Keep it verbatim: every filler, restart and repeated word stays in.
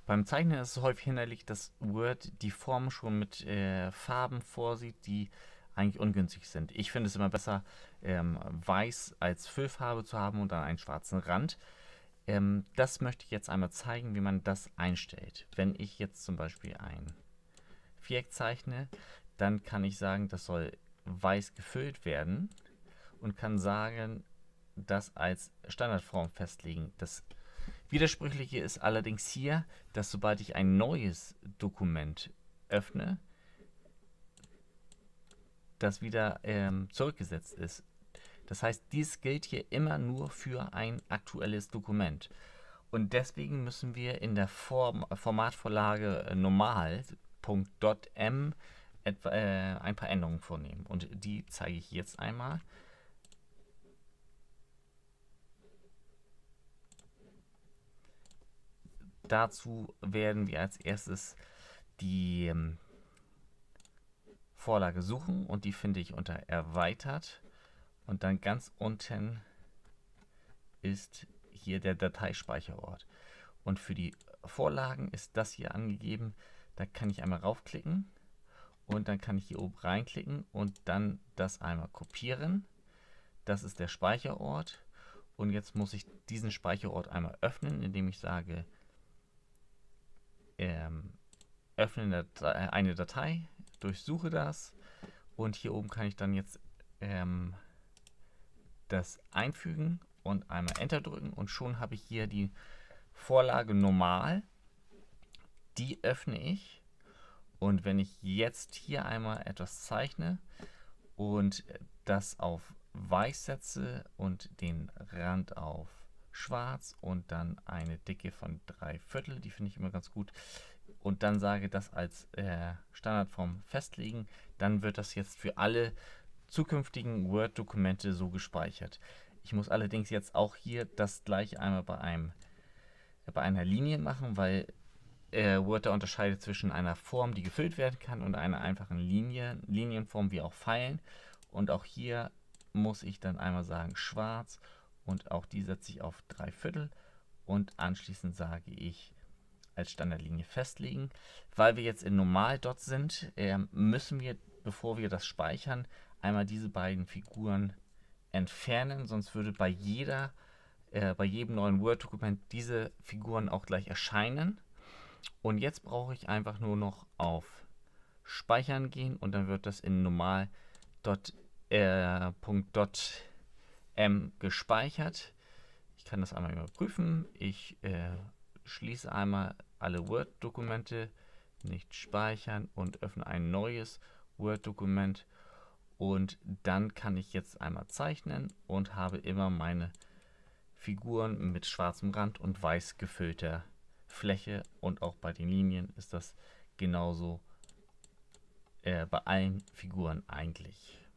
Beim Zeichnen ist es häufig hinderlich, dass Word die Form schon mit äh, Farben vorsieht, die eigentlich ungünstig sind. Ich finde es immer besser, ähm, weiß als Füllfarbe zu haben und dann einen schwarzen Rand. Ähm, das möchte ich jetzt einmal zeigen, wie man das einstellt. Wenn ich jetzt zum Beispiel ein Viereck zeichne, dann kann ich sagen, das soll weiß gefüllt werden und kann sagen, das als Standardform festlegen. Das Widersprüchliche ist allerdings hier, dass sobald ich ein neues Dokument öffne, das wieder ähm, zurückgesetzt ist. Das heißt, dies gilt hier immer nur für ein aktuelles Dokument. Und deswegen müssen wir in der Form, Formatvorlage äh, normal .m etwa, äh, ein paar Änderungen vornehmen. Und die zeige ich jetzt einmal. Dazu werden wir als erstes die ähm, Vorlage suchen und die finde ich unter Erweitert. Und dann ganz unten ist hier der Dateispeicherort. Und für die Vorlagen ist das hier angegeben. Da kann ich einmal raufklicken und dann kann ich hier oben reinklicken und dann das einmal kopieren. Das ist der Speicherort. Und jetzt muss ich diesen Speicherort einmal öffnen, indem ich sage, ähm, öffne eine Datei, durchsuche das und hier oben kann ich dann jetzt ähm, das einfügen und einmal Enter drücken und schon habe ich hier die Vorlage normal. Die öffne ich und wenn ich jetzt hier einmal etwas zeichne und das auf weiß setze und den Rand auf schwarz und dann eine Dicke von drei Viertel, die finde ich immer ganz gut, und dann sage, das als äh, Standardform festlegen, dann wird das jetzt für alle zukünftigen Word-Dokumente so gespeichert. Ich muss allerdings jetzt auch hier das gleiche einmal bei, einem, bei einer Linie machen, weil äh, Word da unterscheidet zwischen einer Form, die gefüllt werden kann, und einer einfachen Linie, Linienform wie auch Pfeilen. Und auch hier muss ich dann einmal sagen schwarz und auch die setze ich auf drei Viertel und anschließend sage ich als Standardlinie festlegen. Weil wir jetzt in Normal-Dot sind, äh, müssen wir, bevor wir das speichern, einmal diese beiden Figuren entfernen, sonst würde bei jeder, äh, bei jedem neuen Word-Dokument diese Figuren auch gleich erscheinen. Und jetzt brauche ich einfach nur noch auf Speichern gehen und dann wird das in normal Dot, äh, Dot M gespeichert. Ich kann das einmal überprüfen. Ich äh, schließe einmal alle Word-Dokumente, nicht speichern und öffne ein neues Word-Dokument. Und dann kann ich jetzt einmal zeichnen und habe immer meine Figuren mit schwarzem Rand und weiß gefüllter Fläche. Und auch bei den Linien ist das genauso äh, bei allen Figuren eigentlich.